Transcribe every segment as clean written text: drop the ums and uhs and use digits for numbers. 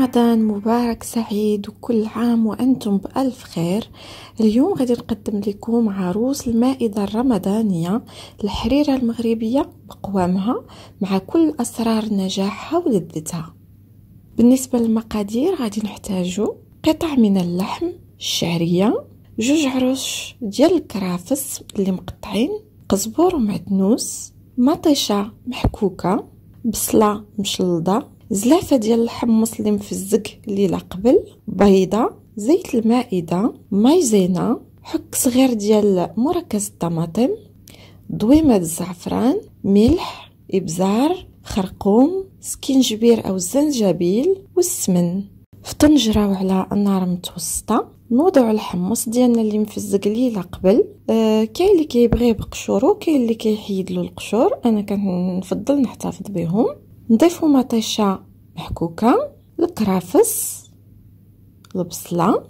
رمضان مبارك سعيد وكل عام وأنتم بألف خير. اليوم غادي نقدم لكم عروس المائدة الرمضانية الحريرة المغربية بقوامها مع كل أسرار نجاحها ولذتها. بالنسبة للمقادير غادي نحتاجو قطع من اللحم الشعرية، 2 عروش ديال الكرافس اللي مقطعين، قزبور ومعدنوس، مطيشة محكوكة، بصلة مشلضة، زلافة ديال الحمص اللي مفزق الليلة قبل، بيضة، زيت المائدة، مايزينا، حك صغير ديال مركز الطماطم، ضويمة الزعفران، ملح، ابزار، خرقوم، سكينجبير او الزنجبيل والسمن. في طنجرة وعلى النار متوسطة نوضع الحمص ديالنا اللي مفزق ليلة قبل. كاين اللي كيبغيه بقشورو، كاين اللي كيحيد له القشور، انا كنفضل نحتفظ بهم. نضيفو مطيشة محكوكة، الكرافس، البصلة،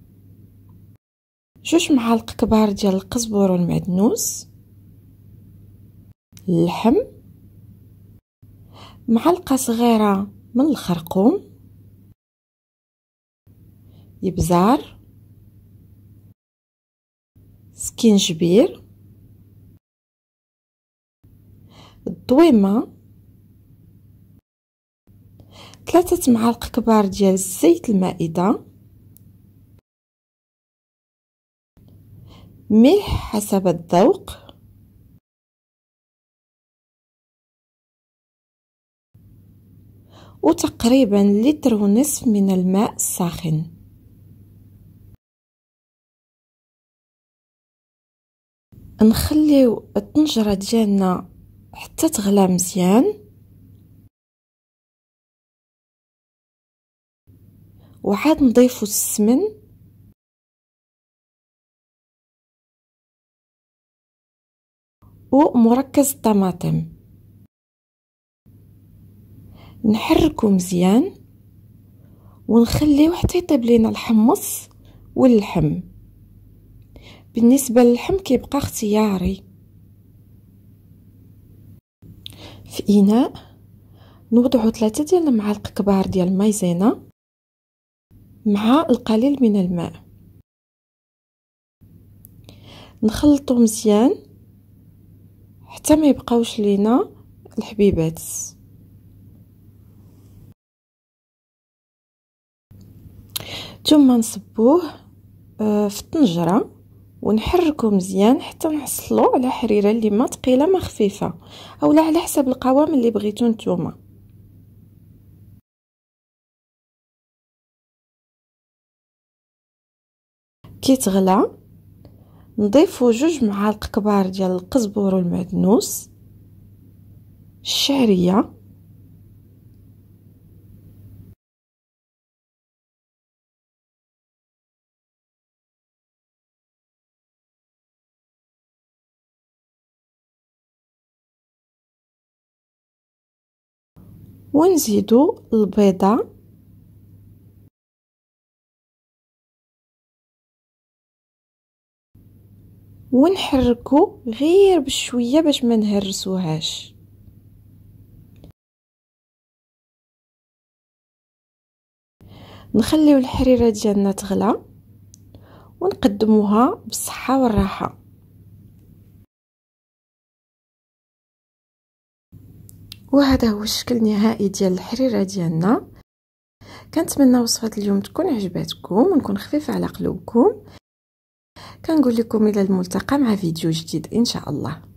2 معالق كبار ديال القزبور والمعدنوس، اللحم، معلقة صغيرة من الخرقوم، ابزار، سكينجبير، الضويمة، 3 معالق كبار ديال الزيت المائدة، ملح حسب الذوق، وتقريبا 1.5 لتر من الماء الساخن. نخليو الطنجرة ديالنا حتى تغلى مزيان، وعاد نضيفو السمن ومركز الطماطم، نحركو مزيان ونخليو حتى يطيب لينا الحمص واللحم. بالنسبة للحم كيبقى اختياري. في إناء نوضعو 3 ديال المعالق كبار ديال المايزينا مع القليل من الماء، نخلطو مزيان حتى ما يبقاوش لينا الحبيبات. ثم نصبوه في الطنجرة ونحركو مزيان حتى نحصلو على حريرة اللي ما ثقيله ما خفيفه، اولا على حسب القوام اللي بغيتو نتوما. كي تغلى نضيفو 2 معالق كبار ديال القزبور والمعدنوس، الشعريه، ونزيدو البيضه، ونحركو غير بشويه باش ما نهرسوهاش. نخليو الحريره ديالنا تغلى ونقدموها بالصحه والراحه. وهذا هو الشكل النهائي ديال الحريره ديالنا. كنتمنى وصفه اليوم تكون عجباتكم ونكون خفيفه على قلوبكم. كنقول لكم الى الملتقى مع فيديو جديد ان شاء الله.